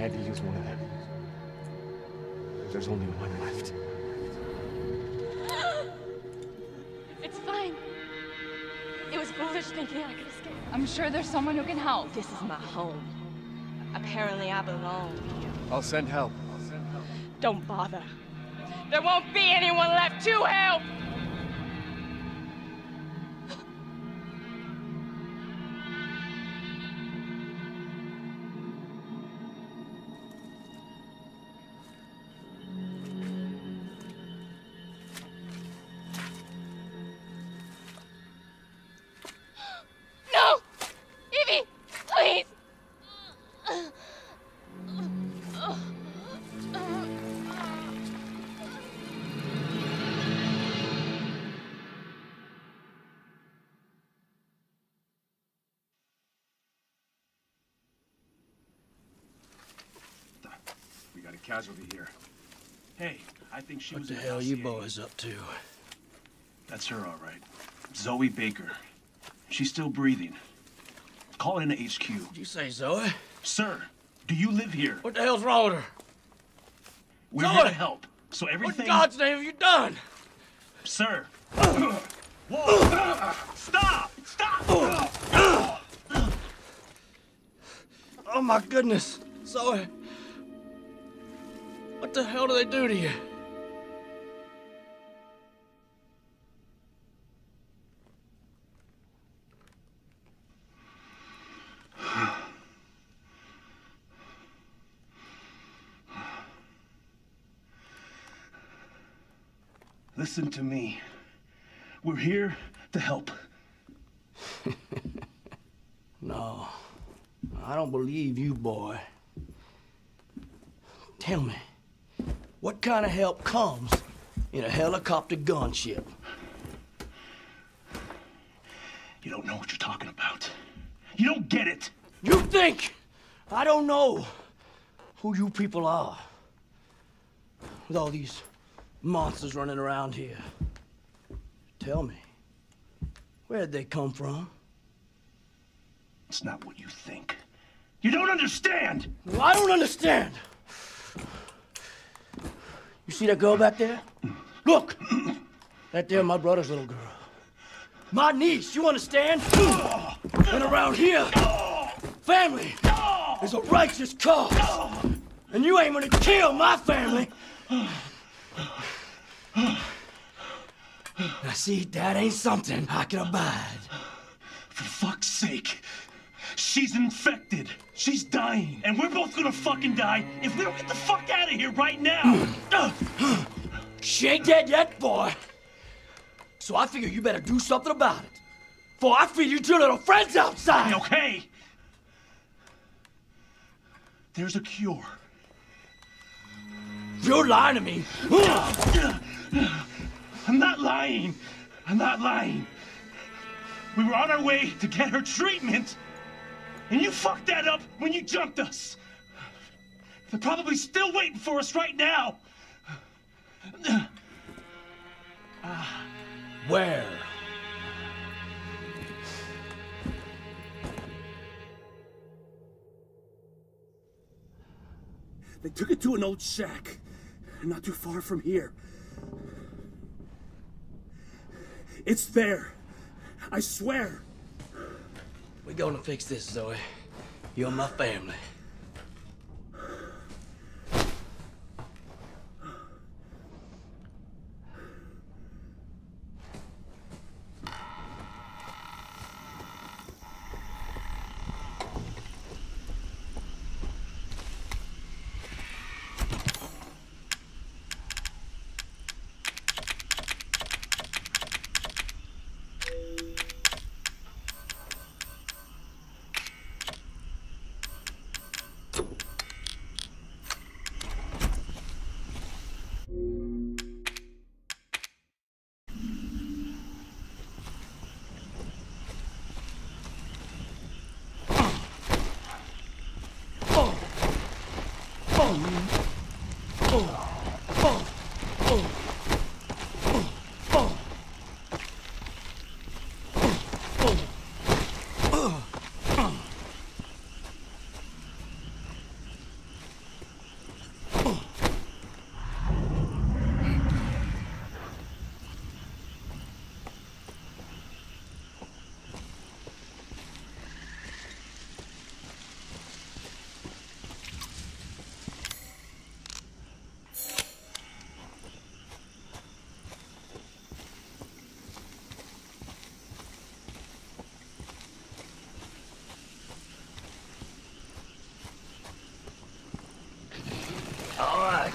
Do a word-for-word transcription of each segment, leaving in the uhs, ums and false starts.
had to use one of them. There's only one left. It's fine. It was foolish thinking I could escape. I'm sure there's someone who can help. This is my home. Apparently I belong here. I'll send help. I'll send help. Don't bother. There won't be anyone left to help! No! Evie! Please! We got a casualty here. Hey, I think she What was the in hell L C A. you boys up to? That's her, all right. Zoe Baker. She's still breathing. Call it in to H Q. Did you say Zoe? Sir, do you live here? What the hell's wrong with her? We're Zoe! here to help. So What everything... in God's name have you done? Sir. Whoa! Stop! Stop! Oh my goodness, Zoe. What the hell do they do to you? Listen to me. We're here to help. No, I don't believe you, boy. Tell me, what kind of help comes in a helicopter gunship? You don't know what you're talking about. You don't get it. You think I don't know who you people are? With all these monsters running around here. Tell me, where'd they come from? It's not what you think. You don't understand! Well, I don't understand. You see that girl back there? Look! That there, my brother's little girl. My niece, you understand? And around here, family is a righteous cause. And you ain't gonna kill my family. Now see, that ain't something I can abide. For fuck's sake. She's infected. She's dying. And we're both gonna fucking die if we don't get the fuck out of here right now. She ain't dead yet, boy. So I figure you better do something about it. For I feed you to your little friends outside. Okay. There's a cure. You're lying to me. I'm not lying. I'm not lying. We were on our way to get her treatment, and you fucked that up when you jumped us. They're probably still waiting for us right now. Where? They took it to an old shack, not too far from here. It's there. I swear. We're gonna fix this, Zoe. You're my family.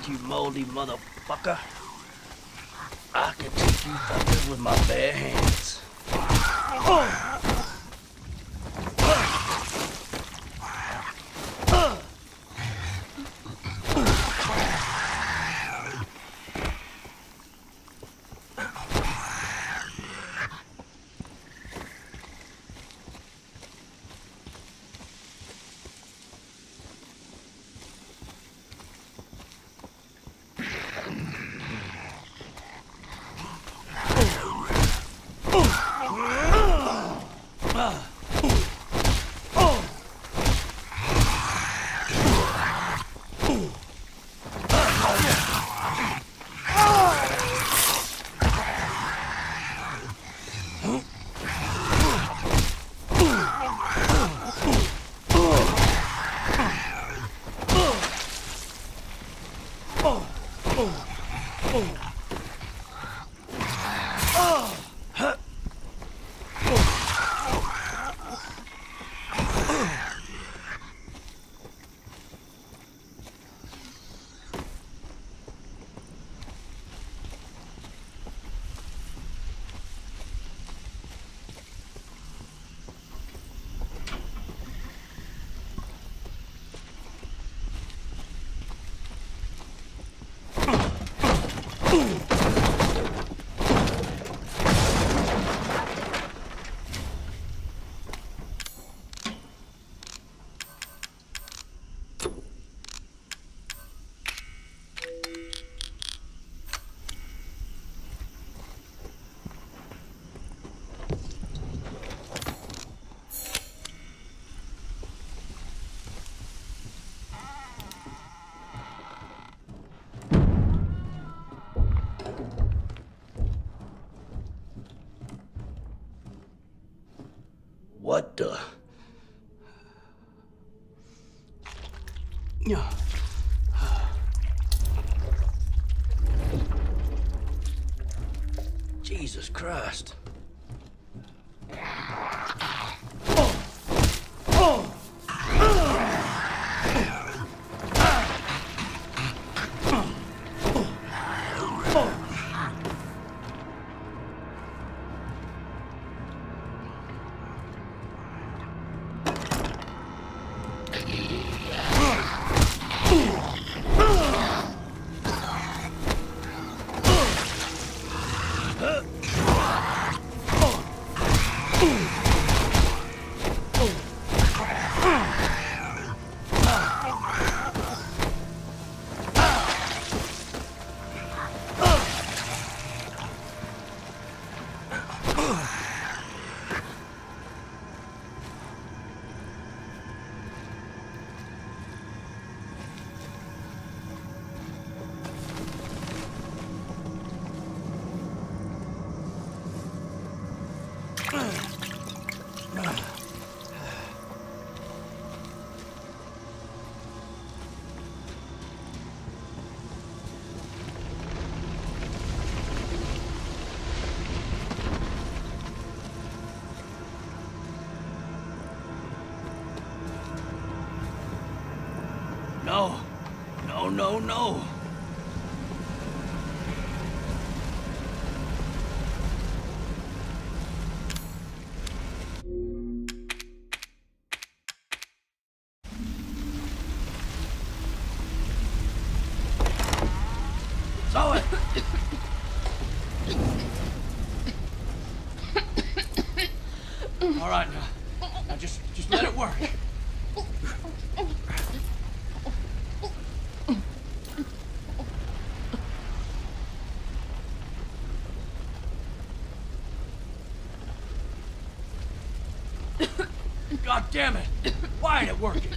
you moldy motherfucker. I can take you fuckers with my bare hands. Oh. What the? Yeah. Jesus Christ. Oh. Oh. No, no, no, no. Zoe! All right, now, now just, just let it work. God damn it! Why ain't it working?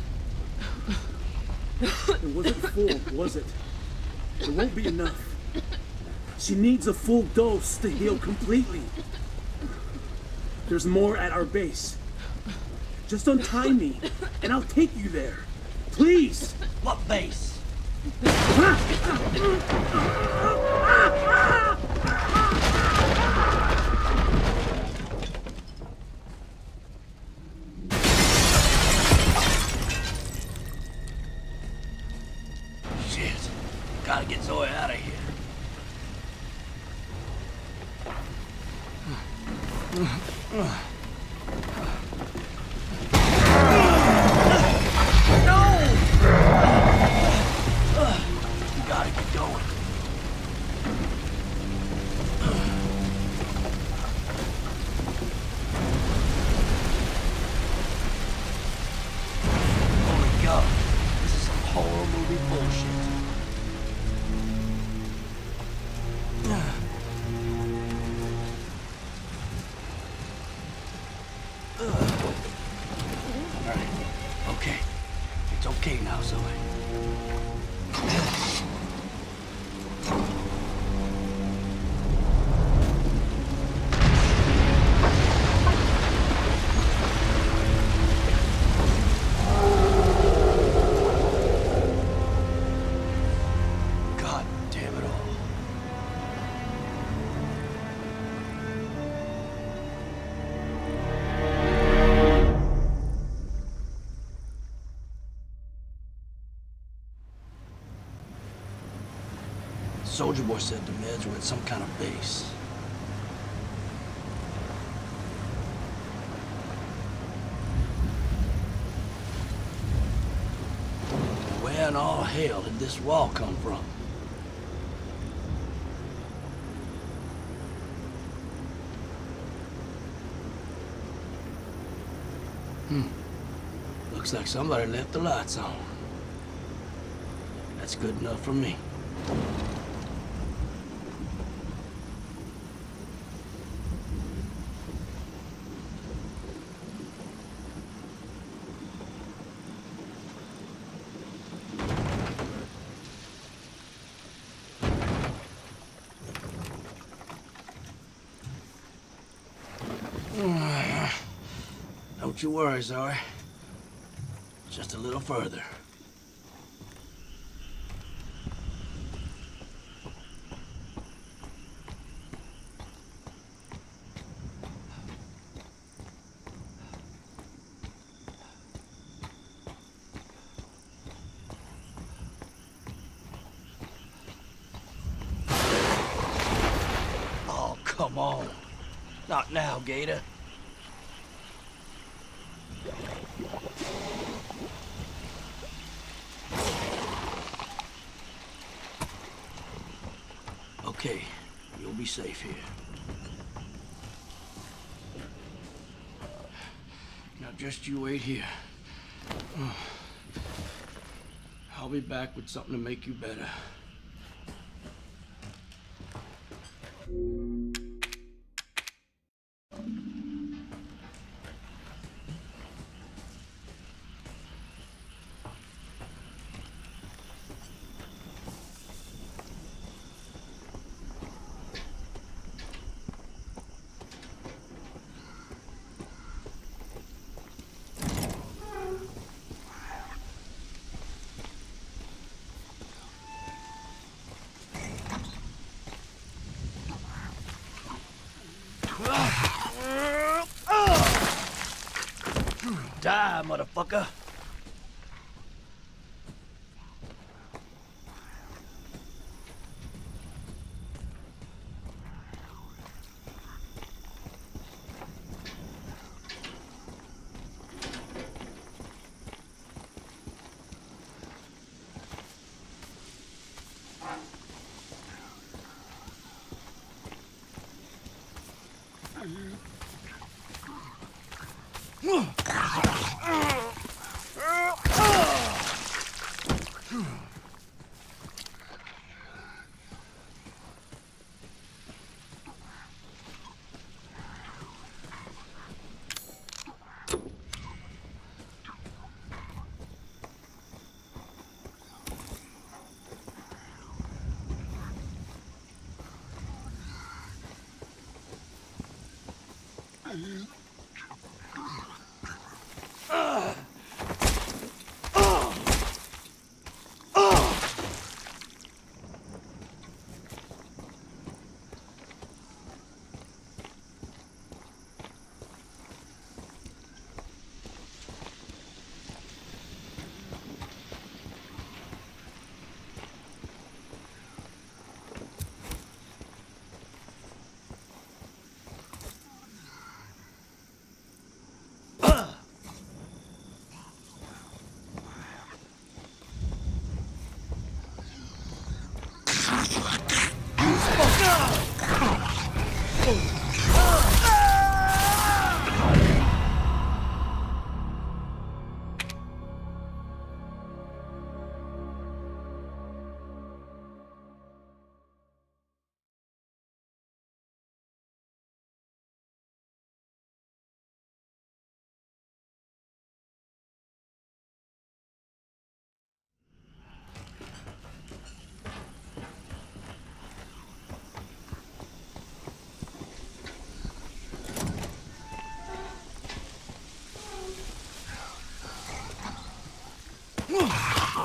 It wasn't full, was it? It won't be enough. She needs a full dose to heal completely. There's more at our base. Just untie me, and I'll take you there. Please! What base? Shit. Gotta Zoe out of here. No! You gotta get going. Holy God, this is some horror movie bullshit. Okay. It's okay now, Zoe. God damn it all. Soldier Boy said the meds were at some kind of base. Where in all hell did this wall come from? Hmm. Looks like somebody left the lights on. That's good enough for me. Don't you worry, Zoe. Just a little further. Oh, come on. Not now, Gator. Okay, you'll be safe here. Now just you wait here. I'll be back with something to make you better. Die, motherfucker.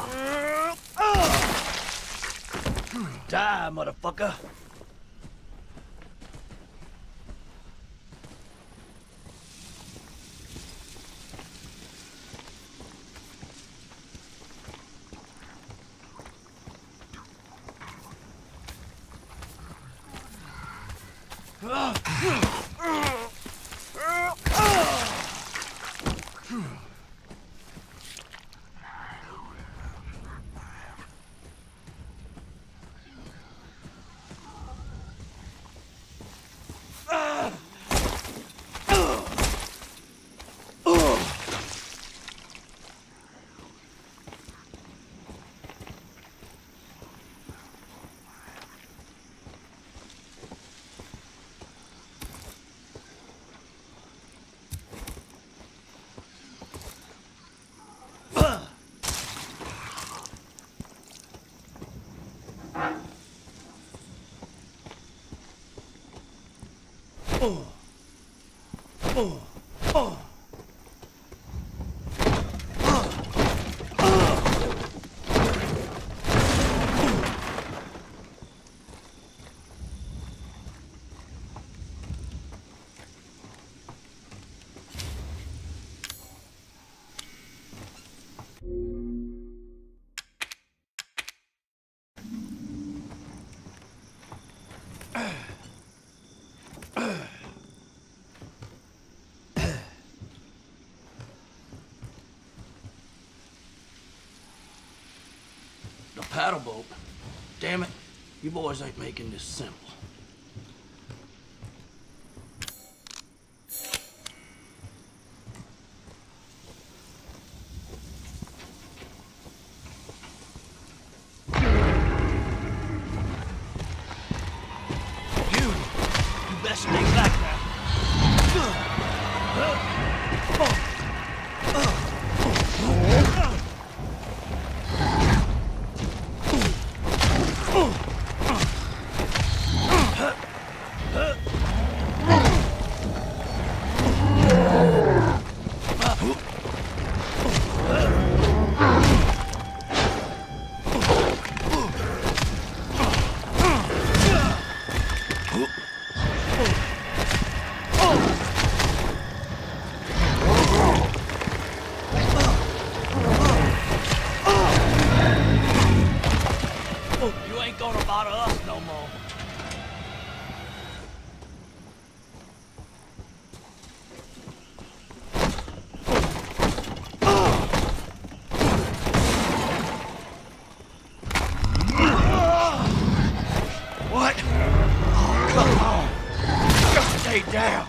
Die, motherfucker. Oh. Oh. Oh. Paddle boat. Damn it, you boys ain't making this simple. You, you best stay back now. You ain't gonna bother us no more. What? Oh, come on. Just stay down.